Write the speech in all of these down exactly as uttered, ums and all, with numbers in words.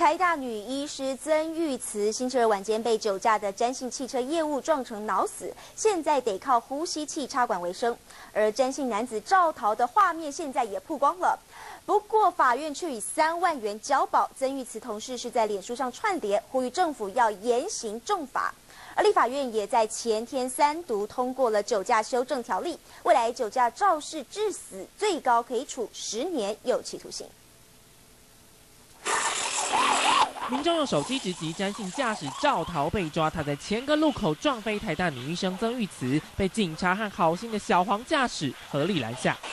台大女医师曾玉慈星期二晚间被酒驾的詹姓汽车业务撞成脑死，现在得靠呼吸器插管为生。而詹姓男子肇逃的画面现在也曝光了，不过法院却以三万元交保。曾玉慈同事是在脸书上串联，呼吁政府要严刑重罚。 而立法院也在前天三读通过了酒驾修正条例，未来酒驾肇事致死，最高可以处十年有期徒刑。 民众用手机直击詹姓驾驶肇逃被抓，他在前个路口撞飞台大女医生曾玉慈，被警察和好心的小黄驾驶合力拦下。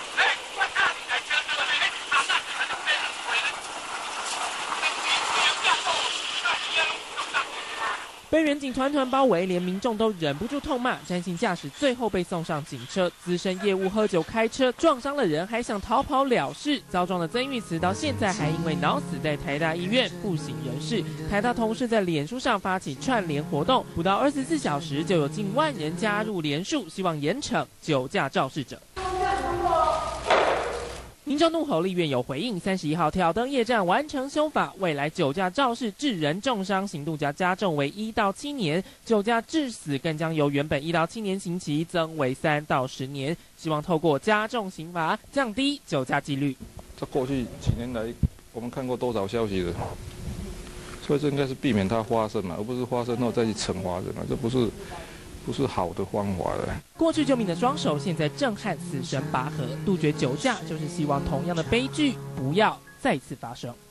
被远警团团包围，连民众都忍不住痛骂詹姓驾驶，最后被送上警车。资深业务喝酒开车撞伤了人，还想逃跑了事，遭撞的曾玉慈到现在还因为脑死在台大医院不省人事。台大同事在脸书上发起串联活动，不到二十四小时就有近万人加入联署，希望严惩酒驾肇事者。 民众怒吼，立院有回应。三十一号挑灯夜战完成修法，未来酒驾肇事致人重伤刑度加加重为一到七年，酒驾致死更将由原本一到七年刑期增为三到十年。希望透过加重刑罚，降低酒驾几率。 这过去几年来，我们看过多少消息了，所以这应该是避免它发生嘛，而不是发生后再去惩罚人嘛，这不是。 不是好的方法了。 过去救命的双手，现在正和死神拔河，杜绝酒驾，就是希望同样的悲剧不要再次发生。